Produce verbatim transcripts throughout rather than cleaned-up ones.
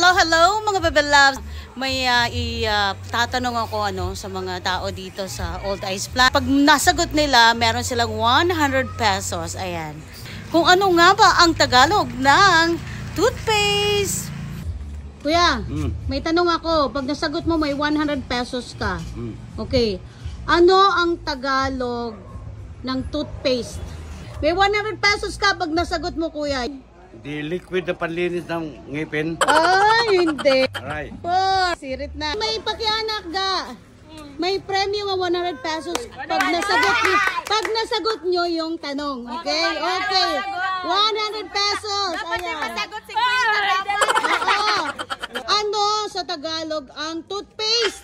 Hello, hello mga Bebe Loves. May uh, i-tatanong uh, ako ano, sa mga tao dito sa Old Ice Plant. Pag nasagot nila, meron silang one hundred pesos. Ayan. Kung ano nga ba ang Tagalog ng toothpaste? Kuya, mm. may tanong ako. Pag nasagot mo, may one hundred pesos ka. Mm. Okay. Ano ang Tagalog ng toothpaste? May one hundred pesos ka pag nasagot mo, kuya. Di liquid na panlinis ng ngipin. Ay, hindi. Aray. Oh, sirit na. May pakianak ga. May premyo ng one hundred pesos pag nasagot niyo, pag nasagot niyo yung tanong. Okay? Okay. one hundred pesos. Dapat Ayan. masagot si Kuya. Oo. Ano sa Tagalog ang toothpaste?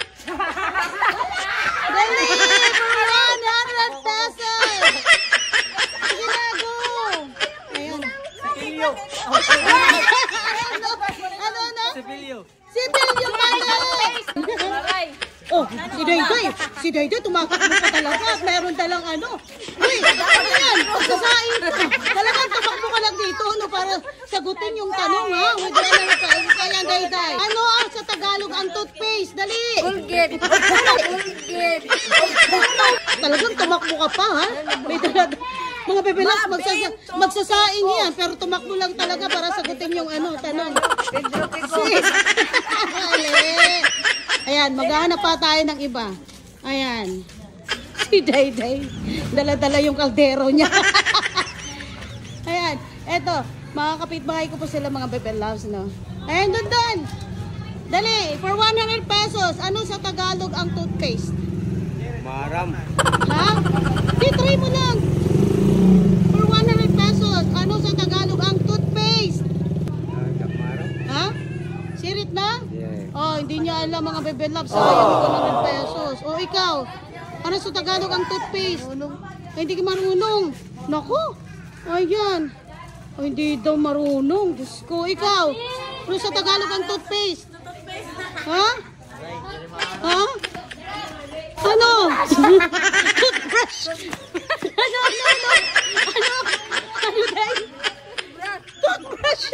Dali! For one hundred pesos! Sige na, go! Ayan. Sipilyo. Ano? Ano na? Sipilyo. Sipilyo pala! Oh, si Dayday. Si Dayday, tumakakbo pa talaga. At meron talang ano. Uy, ano yan? Sasain ka. Talagang tumakbo ka lang dito, no, para sagutin yung tanong, ha? Huwag ka lang ka. Kaya, Dayday. Ano ang sa Tagalog ang toothpaste? Dali! Colgate. Colgate. Talagang tumakbo ka pa, ha? May talaga. Mga bebelas, magsasa magsasaing yan. Pero tumakbo lang talaga para sagutin yung ano, tanong. Sis! Ayan, maghahanap pa tayo ng iba. Ayan. Si Dayday. Dala-dala yung kaldero niya. Ayan. Eto, mga kapitbahay ko po sila mga Bebe Loves, no? Ayan, dun dun. Dali, for one hundred pesos, ano sa Tagalog ang toothpaste? Maram. Ha? Di, try mo lang. For one hundred pesos, ano sa Tagalog ang toothpaste? Maram. Ha? Sirit na? Yeah. Oh, hindi niya alam mga Bebe Loves. Sayang yung one hundred pesos. O, ikaw, ano sa Tagalog ang toothpaste? Ay, hindi ka marunong. Naku, ayan. Ay, hindi daw marunong. Diyos ko, ikaw, ano sa Tagalog ang toothpaste? Ha? Ha? Ano? Toothbrush. Ano, ano, ano? Ano? Ano, day? Toothbrush.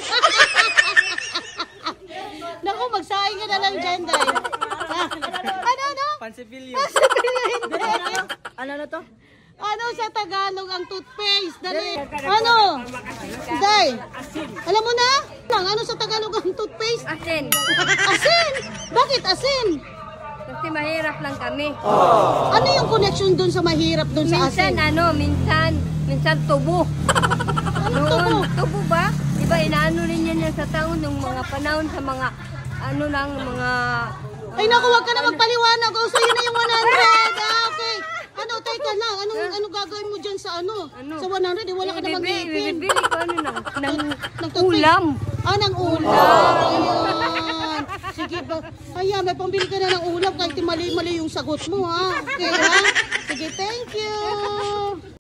Naku, magsaing ka na lang dyan, day. Ha? Ano, ano? Pansipilyo. Pansipilyo, hindi. Ano na to? Ano sa Tagalog ang toothpaste? Dali. Ano? Day. Alam mo na? Ano sa Tagalog ang toothpaste? Asin. Asin? Bakit asin? Kasi mahirap lang kami. Ano yung connection dun sa mahirap dun sa Minsan asin? ano, minsan, minsan tubo. Ano Noon, tubo? tubo ba? Diba inaano rin yan yan sa taon ng mga panahon sa mga, ano lang, mga... Ay naku, wag ka na magpaliwanag. O, sa'yo na yung one hundred. Ah, okay. Ano, teka lang. Anong, ano gagawin mo dyan sa ano? Ano? Sa one hundred, eh, wala ka namang Bibili, ngipin. bibili ko ano ng, ng Ng toothpaste. ulam. Ah, ng ulam. Ayan. Sige ba? Ayan, may pambili ka na ng ulam kahit mali-mali yung sagot mo, ha? Okay, ha? Sige, thank you.